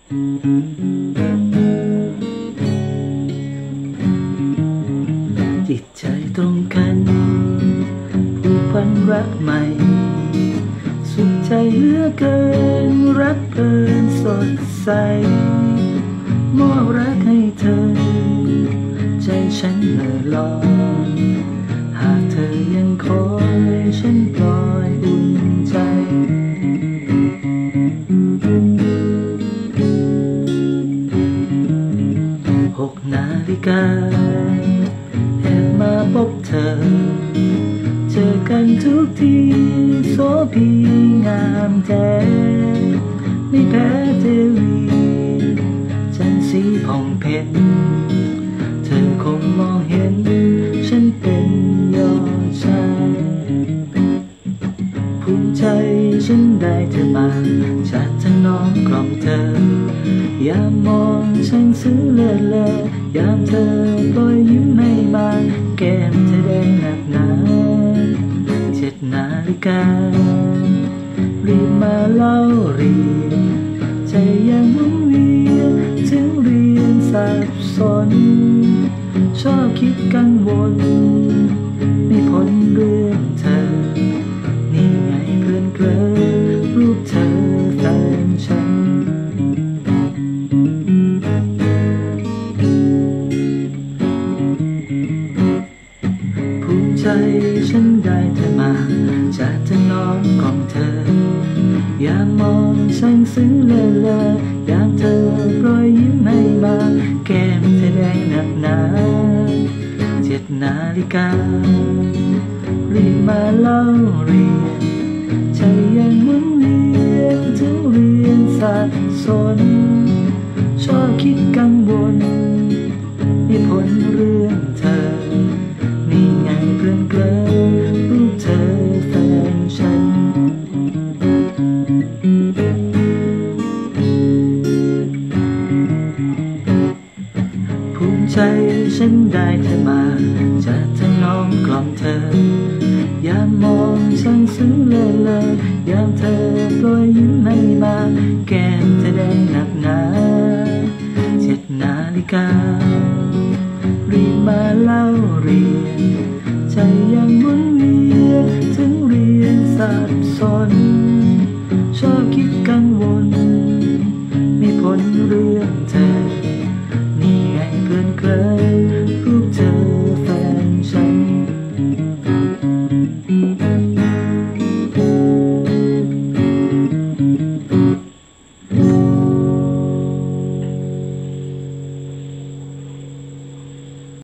จิตใจตรงกันผูกพันรักใหม่สุขใจเหลือเกินรักเกินสดใสมอบรักให้เธอใจฉันเมื่อลอยหากเธอยังคอยฉันปล่อยอุ่นใจ6 นาฬิกาแอบมาพบเธอเจอกันทุกทีโสภีงามแท้ไม่แพ้เทวีจันทร์สีผ่องเพ็ญเธอคงมองเห็นฉันเป็นยอดชายภูมิใจฉันได้เธอมาจากทั้งน้องกล่อมเธอยามมองช่างซื้อเลิศเลอยามเธอปล่อยยิ้มให้มาแก้มเธอแดงหนักหนา7 นาฬิการีบมาเล่าเรียนใจยังหมุนเวียนถึงเรียนสับสนชอบคิดกังวลไม่พ้นเรื่องเธอนี่ไงเพื่อนเกลอรูปเธอแฟนฉันภูมิใจฉันได้เธอมาจากทั้งน้องของเธอยามมองช่างซึ้งเลิศยามเธอโปรยยิ้มให้มาแก้มเธอแดงหนักหนา7 นาฬิการีบมาเล่าเรียนใจยังหมุนเวียนถึงเรียนสับสนชอบคิดกังวลไม่พ้นเรื่องเธอนี่ไงเพื่อนเกลอรูปเธอแฟนฉันภูมิใจฉันได้เธอมาจากทั้งน้องกล่อมเธอยามมองช่างซึ้งเลิศยามเธอโปรยยิ้มให้มาแก้มเธอแดงหนักหนา7 นาฬิการีบมาเล่าเรียนใจยังหมุนเวียนถึงเรียนสับสน